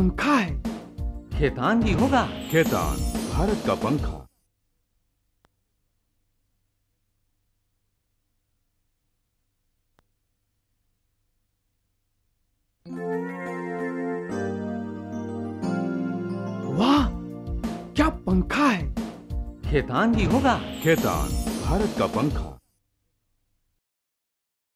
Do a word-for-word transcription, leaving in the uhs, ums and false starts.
पंखा है। खेतान भी होगा। खेतान भारत का पंखा। वाह, क्या पंखा है। खेतान भी होगा। खेतान भारत का पंखा।